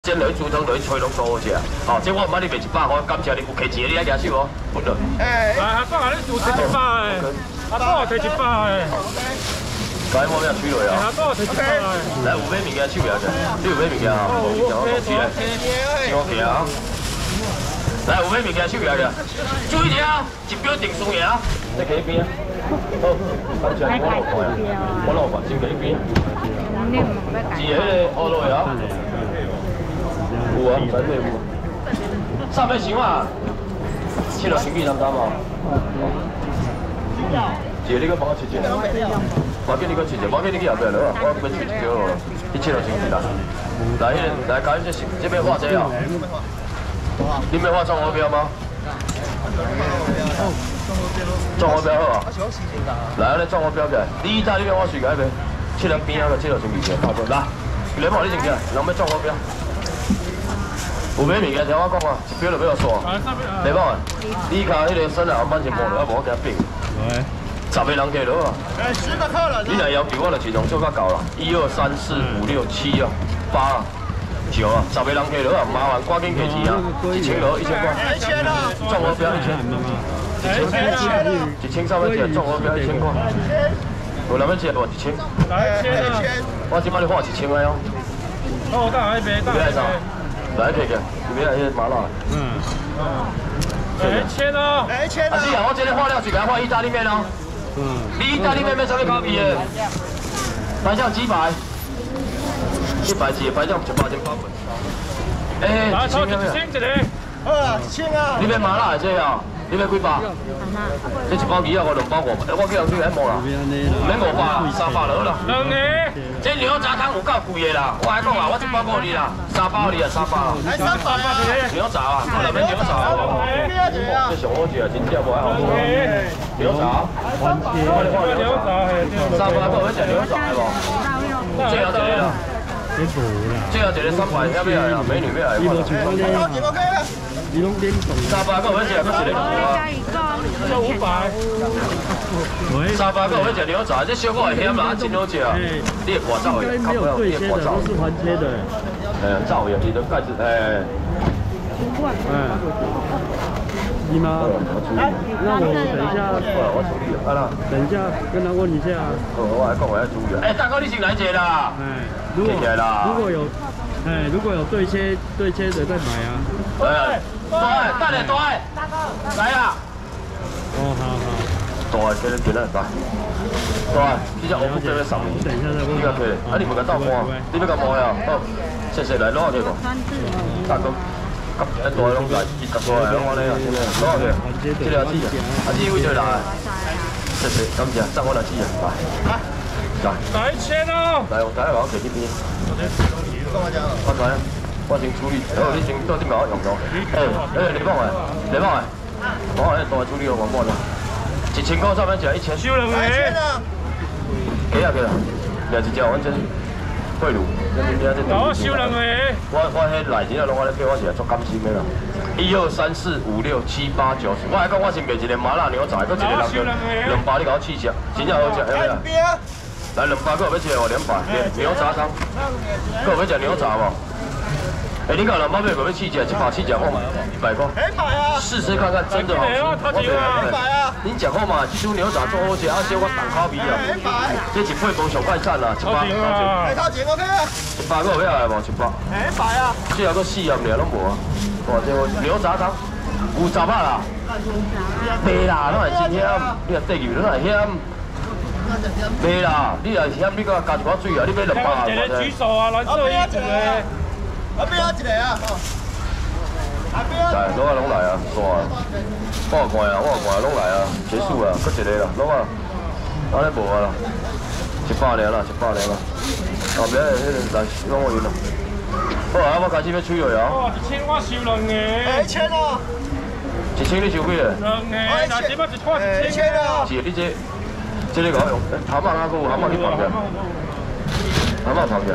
先落去煮汤，落去吹拢做好食。哦，这我唔捌你卖100块，感谢你有客钱，你爱举手哦，不了。 阿哥，你做100的，阿哥摕100的。 该我要取落啊。 阿哥摕100的。 来有买物件手了者，你有买物件啊？先我行啊。来有买物件手了者，注意听，一标定输赢。在这边啊。好，感谢我落块啊，我落块先这边。是迄个乌落啊。 有啊，绝对有。上面想啊，切落生气淡淡嘛。姐，你搁帮我切切。我叫你搁切切，我叫你去后壁落啊，我要切一条咯。你切落生气啦。来，来，搞这边画这啊。你没画中目标吗？中目标好啊。来，你中目标起来。你意大利面我随改袂，切两边啊个切落生气切，差不多。来，你莫你先起来，人要中目标。 有买物件听我讲啊，一标就要煞。礼貌啊，你卡迄个身啊，慢一步落，无我给他变。10个人客落啊。10个客人。你若要求我就尽量做较够啦，1、2、3、4、5、6、7啊，8啊，9啊，10个人客落啊，麻烦赶紧客钱啊，1000落1000块。1000啊。中我标1000。1000上面写中我标1000块。有人要吃无1000？来1000。我即摆你画1000个哦。哦，当然袂，当然袂。 来这个，里面那些麻辣。1000哦。1000啊！是啊，我今天画料水给他画意大利面哦。你意大利面咩上面烤皮的？白酱几百？100几，白酱100斤8份。哎，1000个。1000一个。好啦，1000啊。你要麻辣的这啊？你要几包？这1包2啊，我2包5。我叫人去来摸啦。免500啦，300就好啦。2个。 这牛杂汤有够贵的啦！我还讲啊，我1包5你啦，3包你啊，3包。来3包牛杂啊，我那边牛杂哦。这上好食啊，真正无爱好多。牛杂。牛杂3包够要食牛杂的无？最后一个啦。最后一个300要不要啦？美女要来。你拢点动？3包够要食，搁一个牛杂。这500。3包够要食牛杂，这小可会咸啦，真好食啊！你会刮走的，靠不了，你会刮走。是环切的。照的，你的盖子你吗？那我等一下，我处理了，啦。等一下跟他问一下。我还讲我要注意。大哥，你先来一个啦。如果有对切的再买啊。对，大点，来啊！哦，好。大，这个点了大。大，你只我不这边上面。等一下再问。你个可以，你不敢倒摸，你要敢摸呀？好，谢谢，来攞下去吧。大哥，咁大拢来，10大来，我咧啊，真係攞下去。这个阿姊位在哪？谢谢，感谢，赞我阿姊啊，来，1000哦。来，我睇下我企呢邊。我睇，我先處理，你先到啲咪我用咗。你幫我，我大處理我幫你。1000塊上面食1000。少兩個。幾啊？兩隻隻完全贿赂。我少兩個。我迄內錢啊，攏我咧叫我是來做甘心的啦。1、2、3、4、5、6、7、8、9、10。我還講我先賣一個麻辣牛雜，佮一個2包你甲我試食，真正好食，有冇？來2包，佮有要吃哦200，牛雜湯，佮有要吃牛雜無？你讲2包面有要試食，1包試食好嘛？100塊。試吃看看，真的好吃。你食好嘛？這組牛雜做好食，小可重口味啊。這一配飯上快讚啦，100。頭前 OK 啊？100個有要來無？100。100啊。最後個4盒爾攏無啊。哇，這牛雜湯50啊啦。袂啦，攏係真險。你若第二攏係險。袂啦，你若險，你佮加一寡水啊，你買200啊。一個舉手啊，藍色衣服嘅。阿邊一個啊？來，攞啊，攏來啊，煞啊！我看啊，攏來啊，結束啊，佫一個啦，攞啊，安尼無啊啦，100了啦，100了啦，後邊迄個來攏我贏啦。好啊，我開始要吹落啊。哦，1000我收2個。1000啊！1000你收幾個？2個，但係點解1塊1000啊？是你這個用，蛤蟆啊，個蛤蟆去放嘅，蛤蟆放嘅。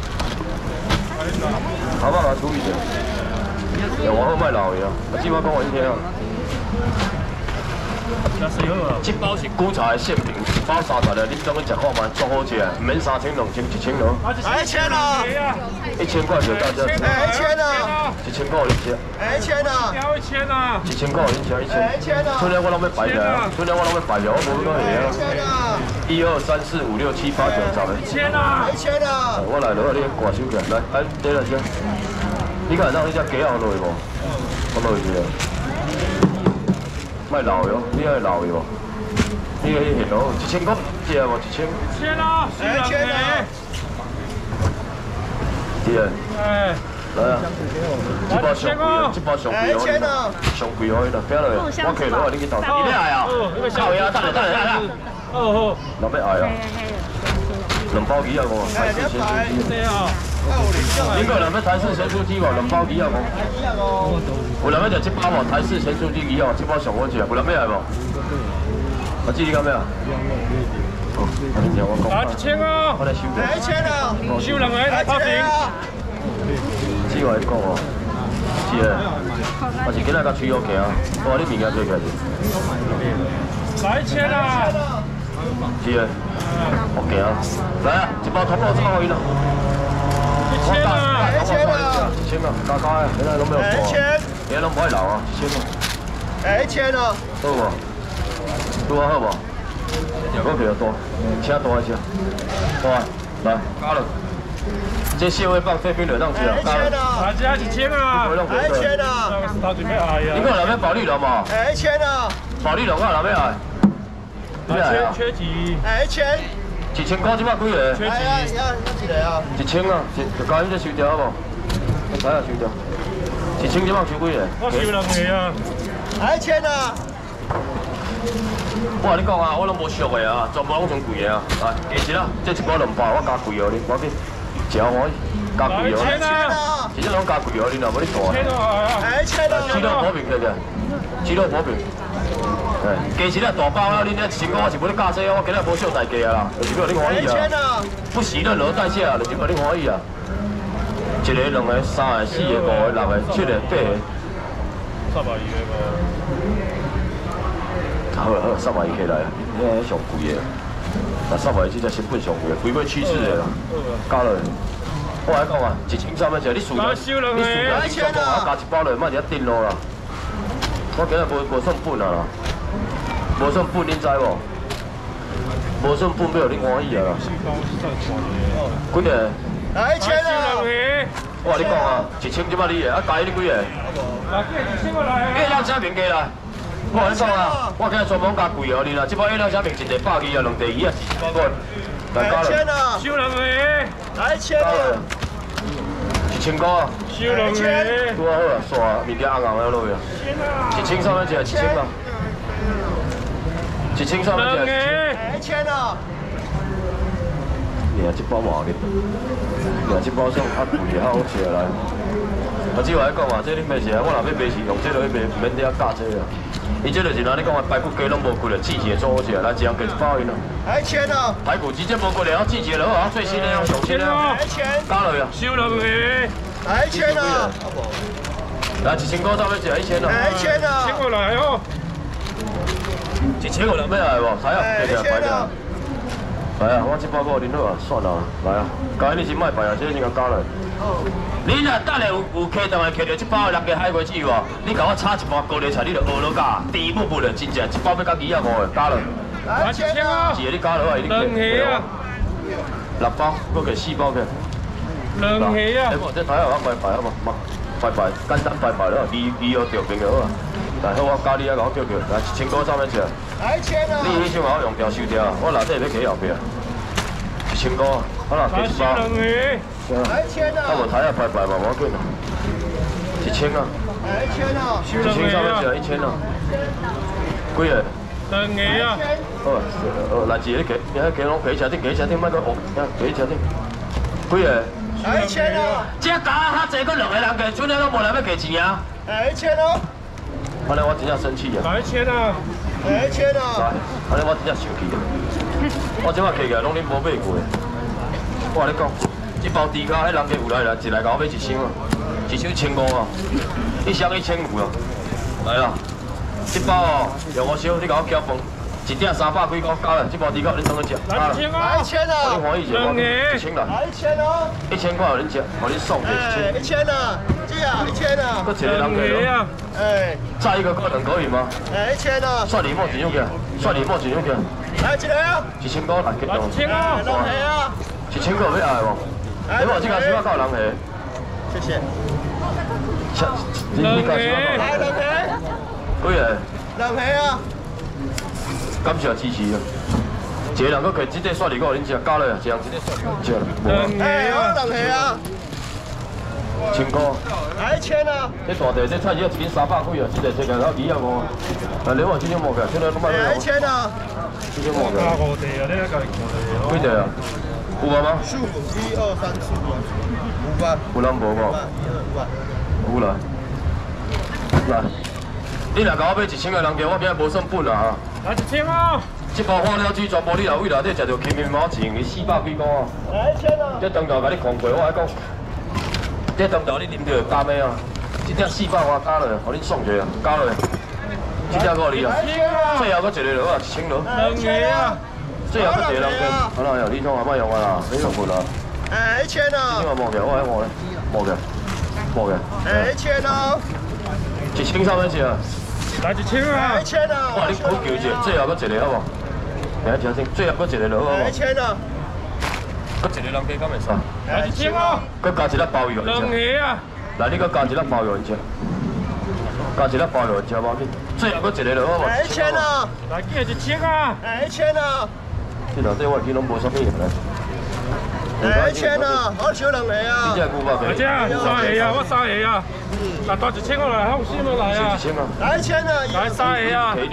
好吧，把它處理掉。我好賣老嘢啊！我只把講我一天啊。 这包是古早的馅饼，一包30个，你当去食看嘛，足好食，唔免3000、2000、1000咯。 1000啊 ！1000块就大家吃。 1000啊 ！1000块你吃。 1000啊 ！1000啊 ！1000块你吃1000。春天我拢要摆起来，春天我拢要摆起来，我无讲会啊。1、2、3、4、5、6、7、8、9、10。1000啊！1000啊！我来了，你挂手起来，来，对来先。你看让你只鸡仔落去无？我落去啊。 卖老哟，你爱老哟，你个迄咯，1000块食无？1000。 1000啊！1000啊！ 对啊。 哎。 来啊！这包上贵哦，这包上贵哦，上贵哦，那边落去，我客落来你去投。你要爱啊？靠呀！等下来。 哦。 那要爱啊？2包鸡啊我，台式咸酥鸡。 对啊。 你个人要台式咸酥鸡无？2包鸡啊我。有人要食这包无？台式咸酥鸡鸡哦，这包上好食，有人要来无？我知你讲咩啊？哦，你听我讲。 1000啊！ 我来收着。 1000啊！ 收2个来拍平。 只话你讲哦，是诶，我是今仔甲吹好行，我话你物件做起来。 来1000啊！ 是诶，好行，来啊，一包通肉炒好伊啦。 1000啊 ！1000啊！1000啊！加加诶，现在拢没有做。 1000， 现在拢不爱留啊，1000啊 ！1000啊！ 好无？拄啊好无？股票大，请大一些，大来加了。这蟹味棒这边热当吃啊，加了。 大家1000啊 ！1000啊！ 头前要爱啊！ 你看有人保利龙嘛 ？1000啊！ 保利龙啊，人要爱。 缺几 ？1000块即摆几个？ 缺几？ 一个啊 ！1000啊，就交伊这收掉好无？我睇下收掉。1000即摆收几个？ 我收2个啊 ！1000啊！ 我跟你讲啊，我拢无俗的啊，全部拢算贵的啊。来，加一啦，这一包2包，我加贵哦你，我紧，食欢喜，加贵哦。 1000啊！ 其实拢加贵哦，你若无你大。 1000啊 ！1000啊！ 鸡肉薄饼对不对？鸡肉薄饼。哎，加一啦大包啊，恁这1000块我是要你加这，我今日无小代价啊，就是要你欢喜啊。不惜任何代价啊，就是要你欢喜啊。1个、2个、3个、4个、5个、6个、7个、8个。 320个无。 好，320起来啊！你迄上贵的，那320这才成本上贵的，规买趋势的啦。加落，我来讲啊，1300只，你数了，你数了，我加一包落，莫伫遐顶落啦。我今日无算本啊啦，无算本，恁知无？无算本，要恁欢喜啊啦。几个 ？1000啊！ 我跟你讲啊，1000即摆你的，啊加你几个？ 来，1000过来啊！ 月亮虾饼过来。 我跟你讲啊，我今日专门加贵哦，你啦，这包月亮虾饼一地120啊，2地2啊，4包，来加了。1000啊！ 收2个。 来1000啊 ！1000块啊！ 收2个。 拄啊好啊，煞物件红红的落去啊！1300只，1000啊！1300只 ，1000啊！ 你啊，这包偌个，你啊，这包算较贵的，较好吃来。 我只话来讲啊，这恁卖是啊，我若要卖是用这落去卖，唔免伫遐加这啊。伊这就是哪你讲啊，排骨鸡拢无骨了，季节做好食，来一人加一包因啊。 1000啊！ 排骨鸡这无骨了，季节了啊，最新的啊，上新的啊。 1000。 加落去啊。 收2个。 1000啊！ 来1000块差不多1千啊。 1000啊 ！1000过来哦。 1000有人要来无？来啊，快点快点。来啊，我这包我恁好啊，算啦，来啊，加你先卖牌啊，这先甲加落。 你若等下有客当来摕到这包6个海龟子哇，你甲我炒一盘高丽菜，你就学落加，甜不不的，真正一包要加2啊5个，加落。 1000啊！ 是的，你加落啊，一定 2个啊 ！6包，搁加4包去。 2个啊！ 这台下我拜拜好无？拜拜，简单拜拜了，鱼哦钓平就好啊。来，好，我加你啊，甲我叫叫，来1000块300只。 1000啊！ 你迄种我用掉收掉，我内底要加后壁。1000块，好啦，加1包。 1000啊！ 啊无台下拜拜嘛，无要紧啊。1000啊 ！1000啊 ！1000300只，1000啊。几个 ？2个啊！ 好，来一个加，你遐加拢加车顶，加车顶，莫搁学，加车顶。几个 ？1000啊！ 这加较济，搁2个人加，剩下拢无人要加钱啊。 1000啊！ 安尼我真正生气啊 ！1000啊 ！1000啊！ 安尼我真正生气啊！我即摆摕起来拢恁无买过。我跟你讲，这包猪脚，迄人家有来一来甲我买1箱啊，1箱1500啊，1箱1500啊。来啦这包哦250，你甲我搅饭，一点300几块，加了，这包猪脚恁当去食。 来1000啊！ 来1000啊！ 我欢喜 2个 1000啦。 来1000哦 ！1000块有恁食，互恁送一1000。 1000啊！这啊，1000啊！ 搁一个人 2个啊！ 哎， 炸一个个人可以吗？ 1000啊！ 蒜泥末几两钱？蒜泥末几两钱来一个啊 ？1000块来，激动。 1000啊！ 两盒啊 ！1000块要爱无？你无这个起码够人下。 谢谢。 你 2个。 来两盒。 几个？ 两盒啊！ 感谢支持啊！一个人搁摕这块蒜泥给恁食，加落啊，一人这个蒜泥给恁食啦。 2 哎， 个啊！ 两盒啊 1000块。 来1000啊！ 这大地这菜叶一斤300几啊，这个这个到250。啊，另外这种无个，这个我买了。 来1000啊！ 这种无个。 加5地啊！你咧家己看地几地啊？有啊吗？ 15，1、2、3、4、5吧。 有人无无？ 5吧。 有啦。来，你若甲我买1000个人给我今日无算本啊！ 来1000啊！ 这包花了水全部你来位内底食着轻面毛钱，你400几块啊！ 来1000啊！ 这当头甲你控过，我来讲。这当头你啉着加咩啊？这点400我加落，互恁送者啊，加落。这点够你啊！最后搁一个落啊，1000落。 2个啊！ 最后搁一个人给，好啦，你种阿莫用啊啦，你用份啦。 哎，1000啊！ 你话无嘅，我喺我咧，无嘅，无嘅。 哎，1000哦 1000三蚊钱啊！ 来1000啊！ 来1000啊！ 哇，你好求者，最后搁一个好无？你听声，最后搁一个落好无？ 来1000啊！ 搁一个人给敢会使？ 来1000啊！ 搁加一粒鲍鱼互 2 你食。 个啊！ 来，你搁加一粒鲍鱼互你食。加一粒鲍鱼互你食无紧。最后搁一个落好无来1000啊！ 来几1000啊！ 来1000啊！ 这内底我见拢无啥物用咧。 来1000啊！我少2盒啊！ 你这牛肉来这3个啊！我3个啊！来多1000我来，放心我来啊！ 1000啊！ 来1000啊！ 来3个啊！